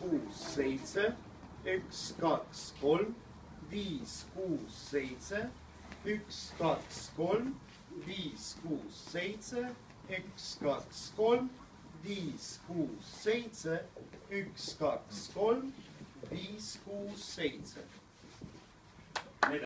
kuus, seitse, 1, 2, 3, 5, 6, 7, 1, 2, 3, 5, 6, 7, 1, 2, 3, 5, 6, 7, 1, 2, 3, 5, 6, 7.